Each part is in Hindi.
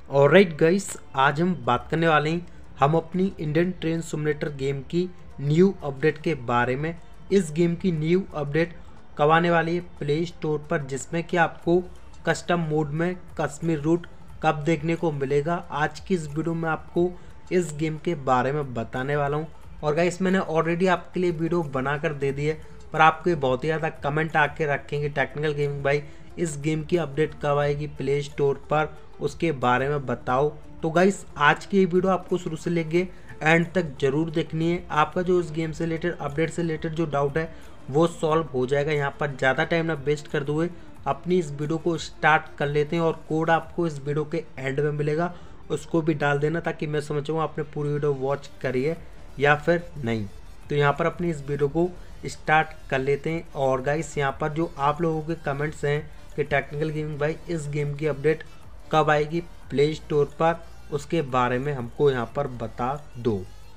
ऑलराइट गाइस, आज हम बात करने वाले हैं हम अपनी इंडियन ट्रेन सिमुलेटर गेम की न्यू अपडेट के बारे में। इस गेम की न्यू अपडेट कब आने वाली है प्ले स्टोर पर, जिसमें कि आपको कस्टम मोड में कश्मीर रूट कब देखने को मिलेगा। आज की इस वीडियो में आपको इस गेम के बारे में बताने वाला हूं। और गाइस, मैंने ऑलरेडी आपके लिए वीडियो बनाकर दे दी है, पर आपके बहुत ही ज़्यादा कमेंट आके रखेंगे टेक्निकल गेमिंग भाई इस गेम की अपडेट कब आएगी प्ले स्टोर पर, उसके बारे में बताओ। तो गाइस, आज की ये वीडियो आपको शुरू से लेके एंड तक जरूर देखनी है। आपका जो इस गेम से रिलेटेड अपडेट से रिलेटेड जो डाउट है वो सॉल्व हो जाएगा। यहाँ पर ज़्यादा टाइम ना वेस्ट करते हुए अपनी इस वीडियो को स्टार्ट कर लेते हैं। और कोड आपको इस वीडियो के एंड में मिलेगा, उसको भी डाल देना ताकि मैं समझूँ आपने पूरी वीडियो वॉच करी है या फिर नहीं। तो यहाँ पर अपनी इस वीडियो को स्टार्ट कर लेते हैं। और गाइस, यहाँ पर जो आप लोगों के कमेंट्स हैं कि टेक्निकल गेमिंग भाई इस गेम की अपडेट कब आएगी प्ले स्टोर पर, उसके बारे में हमको यहाँ पर बता दो।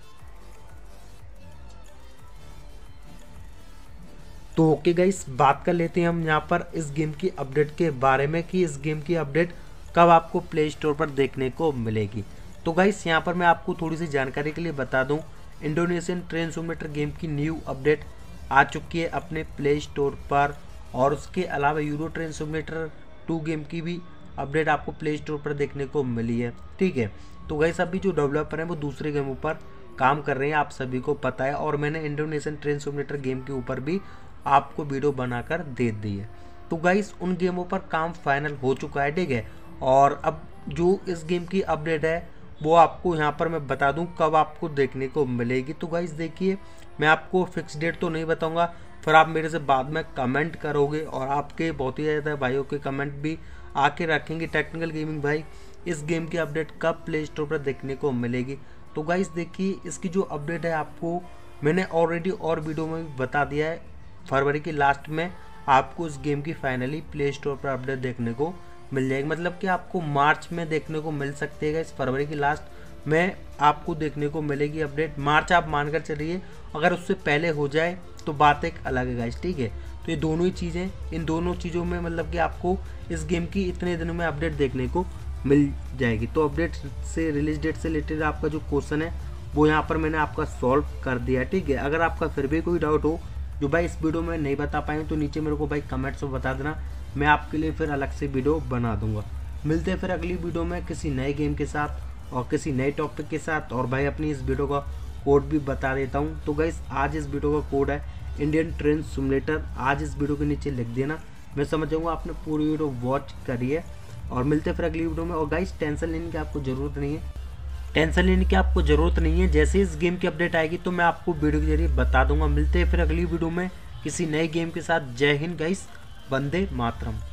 तो ओके गाइस, बात कर लेते हैं हम यहाँ पर इस गेम की अपडेट के बारे में कि इस गेम की अपडेट कब आपको प्ले स्टोर पर देखने को मिलेगी। तो गाइस, यहाँ पर मैं आपको थोड़ी सी जानकारी के लिए बता दूं, इंडोनेशियन ट्रेन सिमुलेटर गेम की न्यू अपडेट आ चुकी है अपने प्ले स्टोर पर। और उसके अलावा यूरो ट्रेन सिमुलेटर 2 गेम की भी अपडेट आपको प्ले स्टोर पर देखने को मिली है। ठीक है, तो गाइस अभी जो डेवलपर हैं वो दूसरे गेमों पर काम कर रहे हैं, आप सभी को पता है। और मैंने इंडोनेशियन ट्रेन सिमुलेटर गेम के ऊपर भी आपको वीडियो बनाकर दे दी है। तो गाइस, उन गेमों पर काम फाइनल हो चुका है। ठीक है, और अब जो इस गेम की अपडेट है वो आपको यहाँ पर मैं बता दूं कब आपको देखने को मिलेगी। तो गाइस देखिए, मैं आपको फिक्स डेट तो नहीं बताऊंगा, फिर आप मेरे से बाद में कमेंट करोगे और आपके बहुत ही ज़्यादा भाइयों के कमेंट भी आके रखेंगे टेक्निकल गेमिंग भाई इस गेम की अपडेट कब प्ले स्टोर पर देखने को मिलेगी। तो गाइस देखिए, इसकी जो अपडेट है आपको मैंने ऑलरेडी और वीडियो में भी बता दिया है। फरवरी के लास्ट में आपको इस गेम की फाइनली प्ले स्टोर पर अपडेट देखने को मिल जाएगी, मतलब कि आपको मार्च में देखने को मिल सकती है। इस फरवरी की लास्ट में आपको देखने को मिलेगी अपडेट। मार्च आप मानकर चलिए, अगर उससे पहले हो जाए तो बात एक अलग है गाइस। ठीक है, तो ये दोनों ही चीज़ें, इन दोनों चीज़ों में मतलब कि आपको इस गेम की इतने दिनों में अपडेट देखने को मिल जाएगी। तो अपडेट से रिलीज डेट से रिलेटेड आपका जो क्वेश्चन है वो यहाँ पर मैंने आपका सॉल्व कर दिया। ठीक है, अगर आपका फिर भी कोई डाउट हो जो भाई इस वीडियो में नहीं बता पाए तो नीचे मेरे को भाई कमेंट्स में बता देना, मैं आपके लिए फिर अलग से वीडियो बना दूंगा। मिलते हैं फिर अगली वीडियो में किसी नए गेम के साथ और किसी नए टॉपिक के साथ। और भाई अपनी इस वीडियो का कोड भी बता देता हूँ। तो गाइस, आज इस वीडियो का कोड है इंडियन ट्रेन सिमुलेटर। आज इस वीडियो के नीचे लिख देना, मैं समझ जाऊँगा आपने पूरी वीडियो वॉच करी है। और मिलते हैं फिर अगली वीडियो में। और गाइस, टेंशन लेने की आपको ज़रूरत नहीं है, टेंशन लेने की आपको ज़रूरत नहीं है। जैसे इस गेम की अपडेट आएगी तो मैं आपको वीडियो के जरिए बता दूंगा। मिलते हैं फिर अगली वीडियो में किसी नए गेम के साथ। जय हिंद गाइस, वंदे मातरम।